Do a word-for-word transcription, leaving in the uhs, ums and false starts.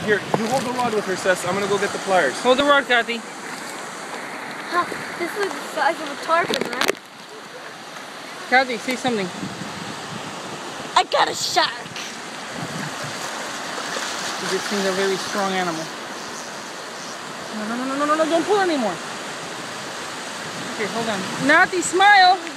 Here, you hold the rod with her, Seth. I'm gonna go get the pliers. Hold the rod, Cati. Huh, this is the size of a tarpon, right? Cati, say something. I got a shark. This thing's a very strong animal. No, no, no, no, no, no, don't pull anymore. Okay, hold on. Natty, smile.